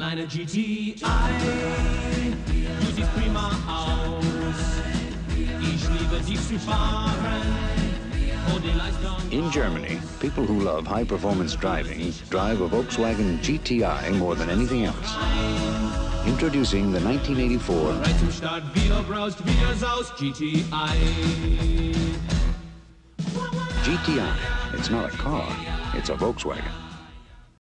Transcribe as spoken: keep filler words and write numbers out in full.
kleine G T I, du siehst prima aus. Ich liebe dich zu fahren. In Germany, people who love high-performance driving drive a Volkswagen G T I more than anything else. Introducing the nineteen eighty-four G T I. G T I. It's not a car, it's a Volkswagen.